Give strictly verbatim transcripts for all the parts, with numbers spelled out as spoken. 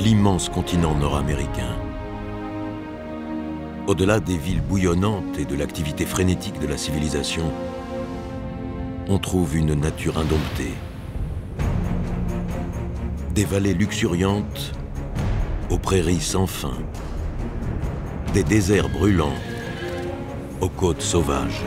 l'immense continent nord-américain. Au-delà des villes bouillonnantes et de l'activité frénétique de la civilisation, on trouve une nature indomptée. Des vallées luxuriantes aux prairies sans fin, des déserts brûlants aux côtes sauvages.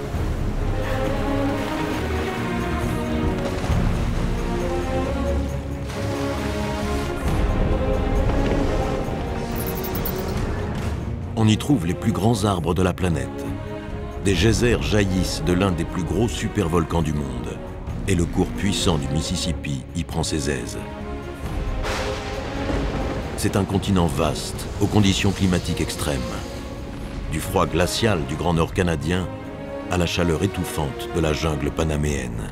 On y trouve les plus grands arbres de la planète. Des geysers jaillissent de l'un des plus gros supervolcans du monde. Et le cours puissant du Mississippi y prend ses aises. C'est un continent vaste, aux conditions climatiques extrêmes. Du froid glacial du Grand Nord canadien à la chaleur étouffante de la jungle panaméenne.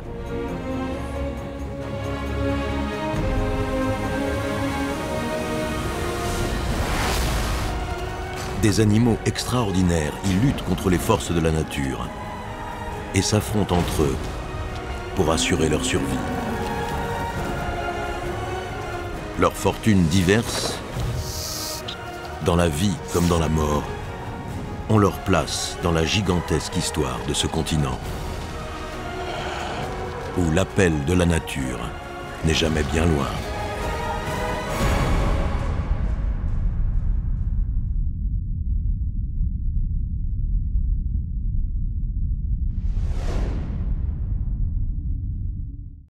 Des animaux extraordinaires y luttent contre les forces de la nature et s'affrontent entre eux pour assurer leur survie. Leurs fortunes diverses, dans la vie comme dans la mort, ont leur place dans la gigantesque histoire de ce continent, où l'appel de la nature n'est jamais bien loin.